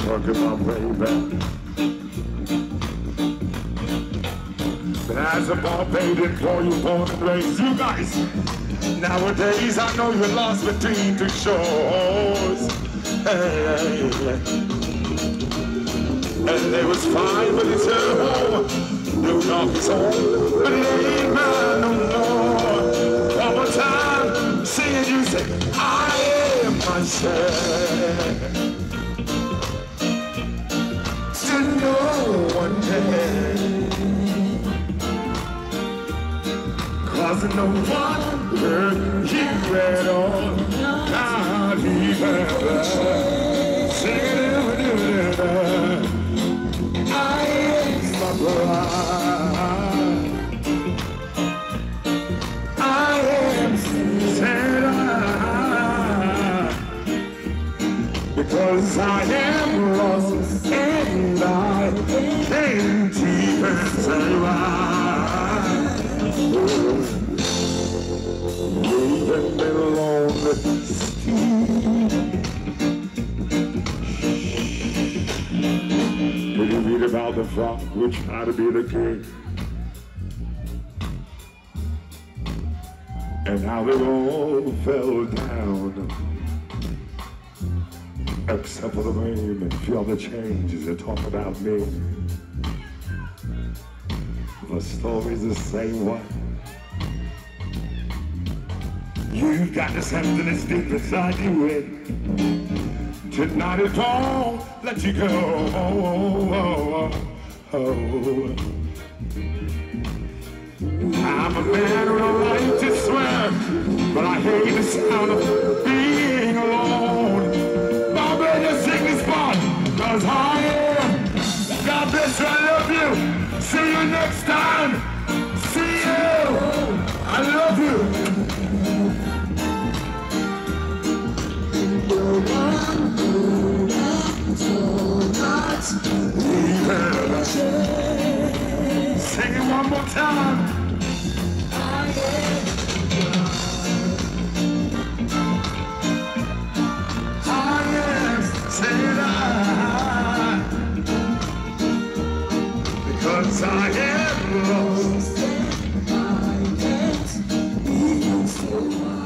Working my way back. But as a Barbadian boy, you born and raised, you guys. Nowadays, I know you're lost between two shores. Hey, and there was 5 but it's home. No dog's home, but it ain't mine no more. One more time, sing it, you say, I am myself. To no one day, 'cause no one heard you at all. Not even sing it, I am my bride. I am said because I am lost and I can't even say why. Leaving me alone. Did you read about the frog who tried to be the king? And how they all fell down. Except for the rain and feel the changes that talk about me. The story's the same one. You've got this emptiness deep inside you in. Tonight it won't let you go. I'm a man who don't like to swear, but I hate the sound of being alone. Barbados, sing this part, 'cause I am. God bless you, I love you. See you next time. See you. I love you. Sing it one more time. Because I am lost and I can't be so